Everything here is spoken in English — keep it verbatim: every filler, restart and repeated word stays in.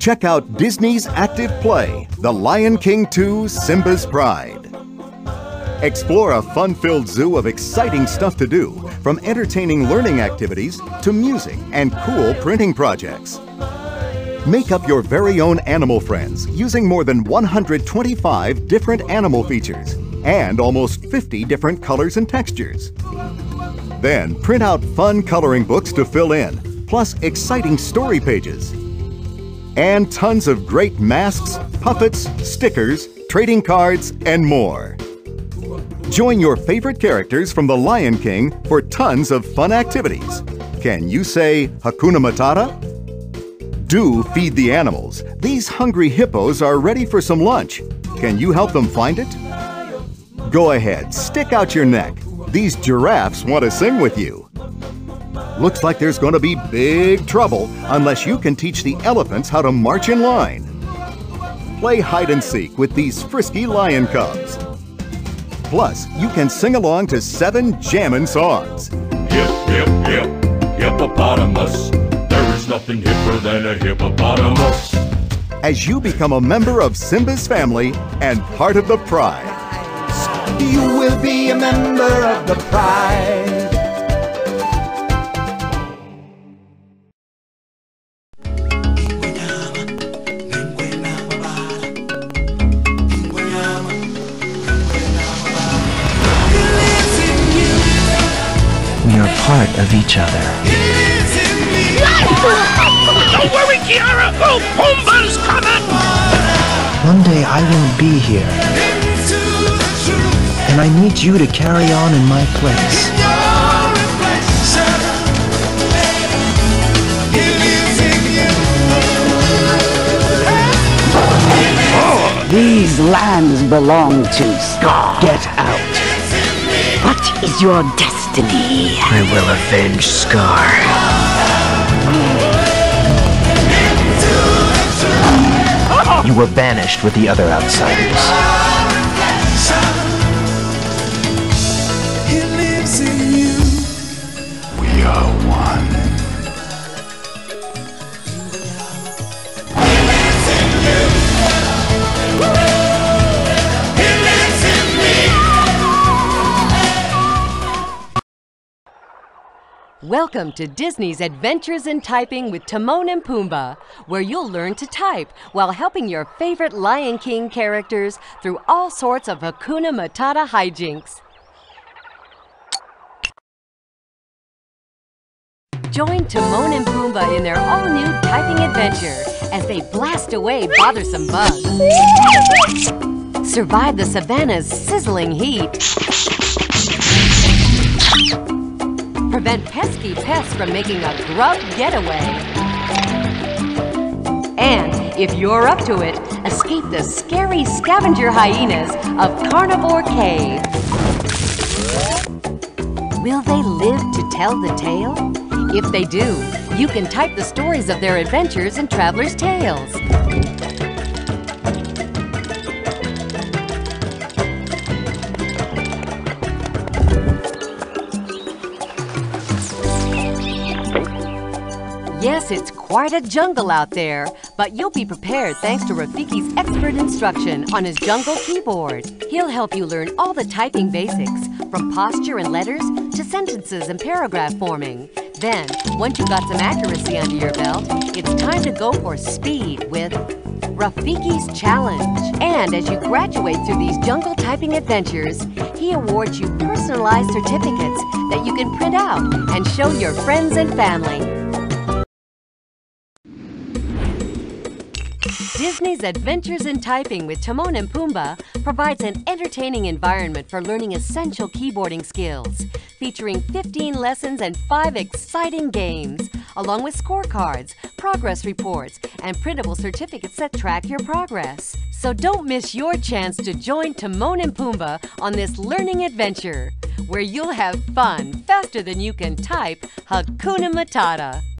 Check out Disney's Active Play, The Lion King two: Simba's Pride. Explore a fun-filled zoo of exciting stuff to do, from entertaining learning activities to music and cool printing projects. Make up your very own animal friends using more than one hundred twenty-five different animal features and almost fifty different colors and textures. Then print out fun coloring books to fill in, plus exciting story pages. And tons of great masks, puppets, stickers, trading cards, and more. Join your favorite characters from The Lion King for tons of fun activities. Can you say Hakuna Matata? Do feed the animals. These hungry hippos are ready for some lunch. Can you help them find it? Go ahead, stick out your neck. These giraffes want to sing with you. Looks like there's going to be big trouble unless you can teach the elephants how to march in line. Play hide and seek with these frisky lion cubs. Plus, you can sing along to seven jammin' songs. Hip, hip, hip, hippopotamus. There is nothing hipper than a hippopotamus. As you become a member of Simba's family and part of the pride. You will be a member of the pride. We are part of each other. Don't worry, Kiara! Oh, Pumbaa's coming! One day I won't be here. And I need you to carry on in my place. These lands belong to Scar. Get out. What is your destiny? I will avenge Scar. You were banished with the other outsiders. We are one. Welcome to Disney's Adventures in Typing with Timon and Pumbaa, where you'll learn to type while helping your favorite Lion King characters through all sorts of Hakuna Matata hijinks. Join Timon and Pumbaa in their all-new typing adventure as they blast away bothersome bugs, survive the savannah's sizzling heat, prevent pesky pests from making a grub getaway, and, if you're up to it, escape the scary scavenger hyenas of Carnivore Cave. Will they live to tell the tale? If they do, you can type the stories of their adventures in Traveler's Tales. Yes, it's quite a jungle out there, but you'll be prepared thanks to Rafiki's expert instruction on his jungle keyboard. He'll help you learn all the typing basics, from posture and letters to sentences and paragraph forming. Then, once you've got some accuracy under your belt, it's time to go for speed with Rafiki's Challenge. And as you graduate through these jungle typing adventures, he awards you personalized certificates that you can print out and show your friends and family. Disney's Adventures in Typing with Timon and Pumbaa provides an entertaining environment for learning essential keyboarding skills, featuring fifteen lessons and five exciting games, along with scorecards, progress reports, and printable certificates that track your progress. So don't miss your chance to join Timon and Pumbaa on this learning adventure, where you'll have fun faster than you can type Hakuna Matata.